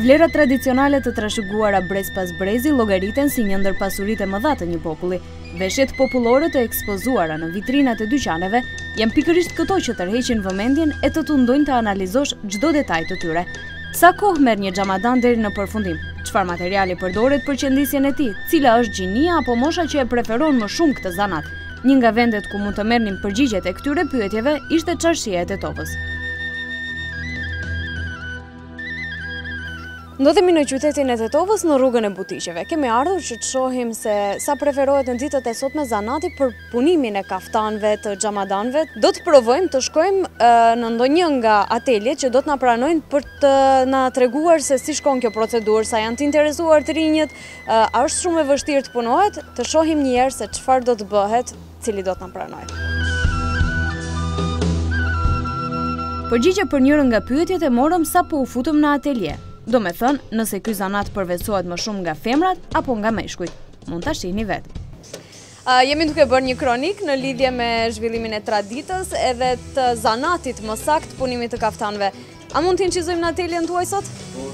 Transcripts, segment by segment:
Vlerat tradicionale të trashëguara brez pas brezi llogariten si një ndër pasuritë e mëdha të një populli. Veshjet popullore të ekspozuara në vitrinat e dyqaneve janë pikërisht këto që tërheqin vëmendjen e të tundojnë të analizosh çdo detaj të tyre. Sa kohë merr një xhamadan deri në përfundim? Çfarë materiali përdoret për qëndisjen e tij? Cila është gjinia apo mosha që e preferon më shumë këtë zanat? Një nga vendet ku mund të merrnin përgjigjet e këtyre pyetjeve ishte çarshia e Tetovës. Ndodhemi në qytetin e Tetovës në rrugën e butiqeve. Kemi ardhur që të shohim se sa preferohet në ditët e sotme zanati për punimin e kaftanëve, të xhamadanëve. Do të provojmë të shkojmë në ndonjë nga ateljet që do të na pranojnë për të na treguar se si shkon kjo procedurë, sa janë të interesuar të rinjët, a është shumë e vështirë të punohet, të shohim një herë se çfarë do të bëhet, cili do të na pranojë. Përgjigje për njërën nga pyetjet e morëm sapo u futëm në atelje. Do me thënë, nëse ky zanat përveçohet më shumë nga femrat apo nga meshkujt. Mund ta shihni vetë. Jemi duke bërë një kronik në lidhje me zhvillimin e traditës edhe të zanatit më sakt punimit të kaftanëve. A mund t'i incizojmë në ateljen tuaj sot?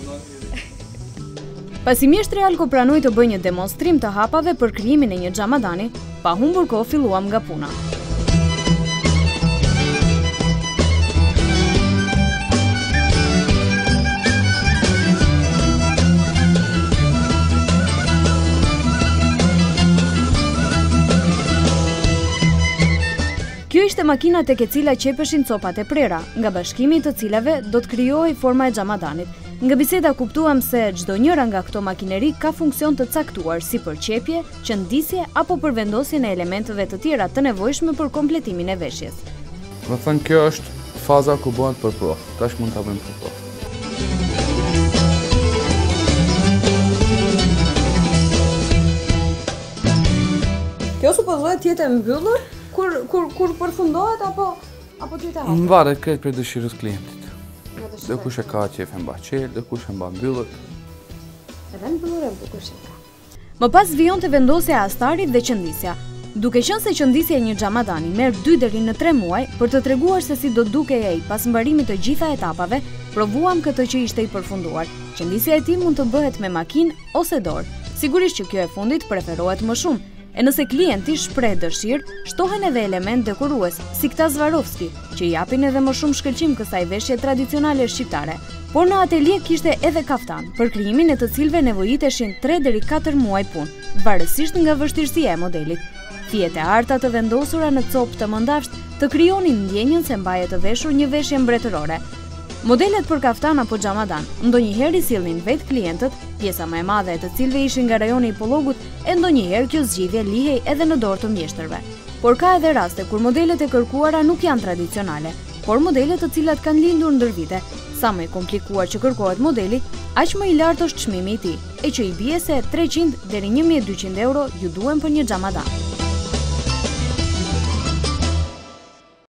Pasi mjeshtri Alko pranoi të bëjë një demonstrim të hapave për krijimin e një xhamadani, pa humbur kohë filluam nga puna. Kjo ishte makina tek e cila qepeshin copat e prera, nga bashkimi të cilave do të krijohej forma e xhamadanit. Nga biseda kuptuam se çdo njëra nga këto makineri ka funksion të caktuar si për qepje, qëndisje apo për vendosjen e elementeve të tjera të nevojshme për kompletimin e veshjes. Më thënë, kjo është faza ku bëhet për provë. Tash mund ta bëjmë për provë. Kjo supozohet të jetë e mbyllur? Kur përfundohet apo ty të hapë? Varet krejt për dëshirës klientit. Dhe kush e ka qef e mba qelë, dhe kush e mba mbyllur. Edhe mbyllur e bukur që ka. Më pas vijon të vendosja e astarit dhe qëndisja. Duke qenë se qëndisja e një xhamadani merr 2 deri në 3 muaj, për të treguar se si do dukej ai pas mbarimit të gjitha etapave, provuam këtë që ishte i përfunduar. Qëndisja e tij mund të bëhet me makinë ose dorë. Sigurisht që kjo e fundit preferohet më shumë. E nëse klienti shpreh dëshirë, shtohen edhe element dekorues, si këta Swarovski, që japin edhe më shumë shkëlqim kësaj veshje tradicionale shqiptare. Por në atelje kishte edhe kaftan, për krijimin e të cilëve nevojiteshin 3 deri 4 muaj punë, varësisht nga vështirësia e modelit. Fijet e arta të vendosura në copë të mëndafsht të krijonin ndjenjën se mbahet të veshur një veshje mbretërore. Modelet për kaftan apo xhamadan ndonjëherë i sillnin vetë klientët, pjesa më e madhe e të cilëve ishin nga rajoni i Pollogut, e ndonjëherë kjo zgjidhje lihej edhe në dorë të mjeshtërve. Por ka edhe raste kur modelet e kërkuara nuk janë tradicionale, por modele të cilat kanë lindur ndër vite. Sa më i komplikuar që kërkohet modeli, aq më i lartë është çmimi i tij, e që i bie se 300 deri 1200 euro ju duhen për një xhamadan.